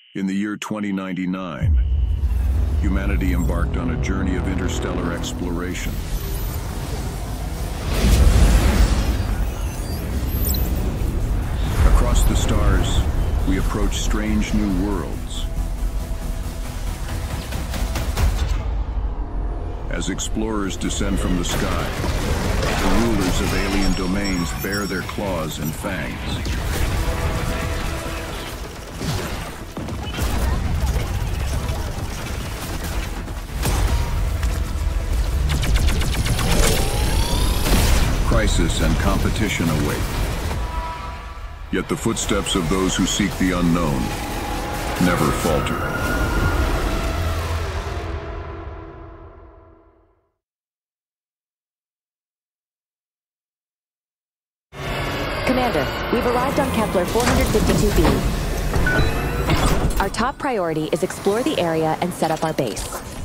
In the year 2099, humanity embarked on a journey of interstellar exploration. Across the stars, we approach strange new worlds. As explorers descend from the sky, the rulers of alien domains bare their claws and fangs. Crisis and competition await. Yet the footsteps of those who seek the unknown never falter. Commander, we've arrived on Kepler 452b. Our top priority is explore the area and set up our base.